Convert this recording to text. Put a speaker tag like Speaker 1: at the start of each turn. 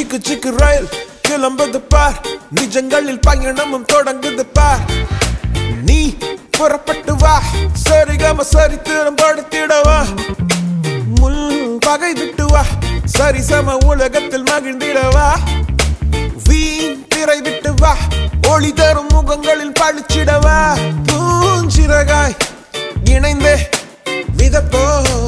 Speaker 1: சிக்கு சிக்கு ரயில் கிளம்புது பார் நிஜங்களில் பயணமும் தொடங்குது பார் நீ புறப்பட்டு வா சரிகம சரித்திரம் படுத்திடவா முள் பகை விட்டு வா சரிசம உலகத்தில் மகிழ்ந்திடவா வீண் திரை விட்டு வா ஒளி தரும் முகங்களில் பழிச்சிடவா பூஞ்சிறகாய் இணைந்தே மிதப்போ